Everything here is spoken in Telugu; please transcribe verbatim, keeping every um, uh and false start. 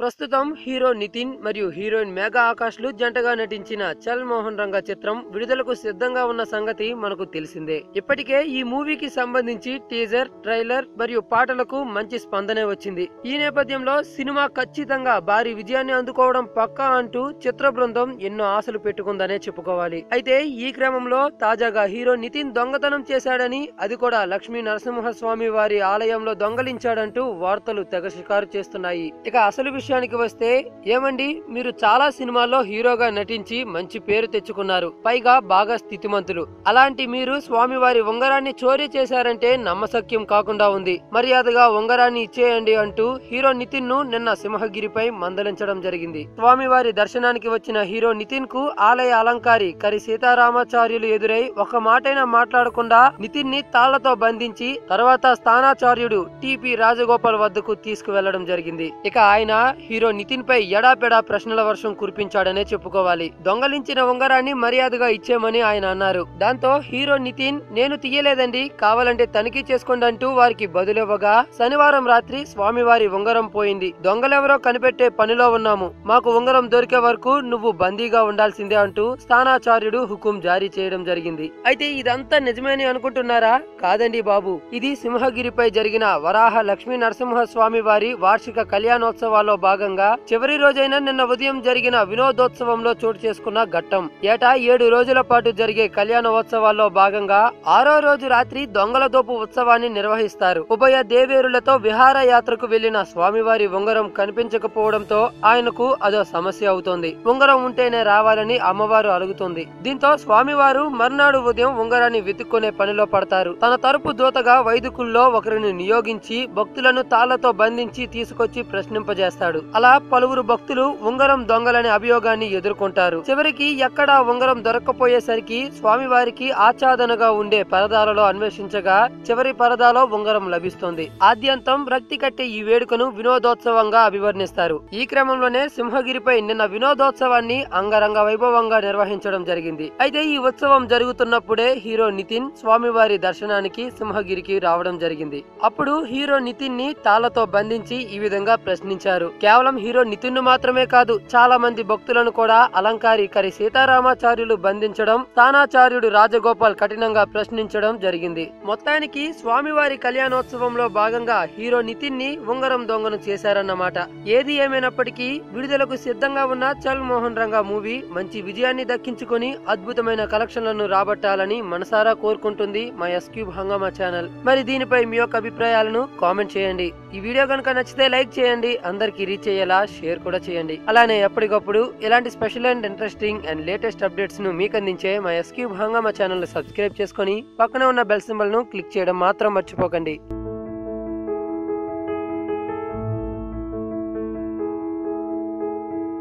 ప్రస్తుతం హీరో నితిన్ మరియు హీరోయిన్ మేఘా ఆకాష్లు జంటగా నటించిన చల్ మోహన్ రంగా చిత్రం విడుదలకు సిద్ధంగా ఉన్న సంగతి మనకు తెలిసిందే. ఇప్పటికే ఈ మూవీకి సంబంధించి టీజర్, ట్రైలర్ మరియు పాటలకు మంచి స్పందనే వచ్చింది. ఈ నేపథ్యంలో సినిమా ఖచ్చితంగా భారీ విజయాన్ని అందుకోవడం పక్కా అంటూ చిత్ర బృందం ఎన్నో ఆశలు పెట్టుకుందనే చెప్పుకోవాలి. అయితే ఈ క్రమంలో తాజాగా హీరో నితిన్ దొంగతనం చేశాడని, అది కూడా లక్ష్మీ నరసింహస్వామి వారి ఆలయంలో దొంగలించాడంటూ వార్తలు తెగ షికారు చేస్తున్నాయి. ఇక అసలు విషయానికి వస్తే, ఏమండి మీరు చాలా సినిమాల్లో హీరోగా నటించి మంచి పేరు తెచ్చుకున్నారు, పైగా బాగా స్థితిమంతులు. అలాంటి మీరు స్వామివారి ఉంగరాన్ని చోరీ చేశారంటే నమ్మశక్యం కాకుండా ఉంది. మర్యాదగా ఉంగరాన్ని ఇచ్చేయండి అంటూ హీరో నితిన్ ను నిన్న సింహగిరిపై మందలించడం జరిగింది. స్వామివారి దర్శనానికి వచ్చిన హీరో నితిన్ కు ఆలయ అలంకారి కరి సీతారామాచార్యులు ఎదురై ఒక మాటైనా మాట్లాడకుండా నితిన్ ని తాళ్లతో బంధించి తర్వాత స్థానాచార్యుడు టిపి రాజగోపాల్ వద్దకు తీసుకువెళ్లడం జరిగింది. ఇక ఆయన హీరో నితిన్ పై ఎడాపెడా ప్రశ్నల వర్షం కురిపించాడనే చెప్పుకోవాలి. దొంగలించిన ఉంగరాన్ని మర్యాదగా ఇచ్చేమని ఆయన అన్నారు. దాంతో హీరో నితిన్, నేను తీయలేదండి, కావాలంటే తనిఖీ చేసుకోండి అంటూ వారికి బదులివ్వగా, శనివారం రాత్రి స్వామివారి ఉంగరం పోయింది, దొంగలెవరో కనిపెట్టే పనిలో ఉన్నాము, మాకు ఉంగరం దొరికే వరకు నువ్వు బందీగా ఉండాల్సిందే అంటూ స్థానాచార్యుడు హుకుం జారీ చేయడం జరిగింది. అయితే ఇదంతా నిజమేని అనుకుంటున్నారా? కాదండి బాబు, ఇది సింహగిరిపై జరిగిన వరాహ లక్ష్మీ నరసింహస్వామి వారి వార్షిక కళ్యాణోత్సవాల్లో భాగంగా చివరి రోజైన నిన్న ఉదయం జరిగిన వినోదోత్సవంలో చోటు చేసుకున్న ఘట్టం. ఏటా ఏడు రోజుల పాటు జరిగే కళ్యాణోత్సవాల్లో భాగంగా ఆరో రోజు రాత్రి దొంగల దోపు ఉత్సవాన్ని నిర్వహిస్తారు. ఉభయ దేవేరులతో విహార యాత్రకు వెళ్లిన స్వామివారి ఉంగరం కనిపించకపోవడంతో ఆయనకు అదో సమస్య అవుతోంది. ఉంగరం ఉంటేనే రావాలని అమ్మవారు అడుగుతుంది. దీంతో స్వామివారు మర్నాడు ఉదయం ఉంగరాన్ని వెతుక్కునే పనిలో పడతారు. తన తరపు దూతగా వైదికుల్లో ఒకరిని నియోగించి భక్తులను తాళ్లతో బంధించి తీసుకొచ్చి ప్రశ్నింపజేస్తాడు. అలా పలువురు భక్తులు ఉంగరం దొంగలనే అభియోగాన్ని ఎదుర్కొంటారు. చివరికి ఎక్కడా ఉంగరం దొరక్కపోయేసరికి స్వామివారికి ఆచ్ఛాదనగా ఉండే పరదాలలో అన్వేషించగా చివరి పరదాలో ఉంగరం లభిస్తుంది. ఆద్యంతం రక్తి కట్టే ఈ వేడుకను వినోదోత్సవంగా అభివర్ణిస్తారు. ఈ క్రమంలోనే సింహగిరిపై నిన్న వినోదోత్సవాన్ని అంగరంగ వైభవంగా నిర్వహించడం జరిగింది. అయితే ఈ ఉత్సవం జరుగుతున్నప్పుడే హీరో నితిన్ స్వామివారి దర్శనానికి సింహగిరికి రావడం జరిగింది. అప్పుడు హీరో నితిన్ ని తాళ్లతో బంధించి ఈ విధంగా ప్రశ్నించారు. కేవలం హీరో నితిన్ ను మాత్రమే కాదు, చాలా మంది భక్తులను కూడా అలంకారి కరి సీతారామాచార్యులు బంధించడం, స్థానాచార్యుడు రాజగోపాల్ కఠినంగా ప్రశ్నించడం జరిగింది. మొత్తానికి స్వామివారి కళ్యాణోత్సవంలో భాగంగా హీరో నితిన్ ని ఉంగరం దొంగను చేశారన్నమాట. ఏది ఏమైనప్పటికీ విడుదలకు సిద్ధంగా ఉన్న చల్ మోహన్ రంగా మూవీ మంచి విజయాన్ని దక్కించుకుని అద్భుతమైన కలెక్షన్లను రాబట్టాలని మనసారా కోరుకుంటుంది మా ఎస్క్యూబ్ హంగామా ఛానల్. మరి దీనిపై మీ యొక్క అభిప్రాయాలను కామెంట్ చేయండి. ఈ వీడియో కనుక నచ్చితే లైక్ చేయండి, అందరికి రీచ్ అయ్యేలా షేర్ కూడా చేయండి. అలానే ఎప్పటికప్పుడు ఇలాంటి special and interesting and latest updates ను మీకు అందించే మా ఎస్క్యూబ్ హంగామా ఛానల్ ని సబ్స్క్రైబ్ చేసుకుని పక్కన ఉన్న బెల్ సింబల్ ను క్లిక్ చేయడం మాత్రం మర్చిపోకండి.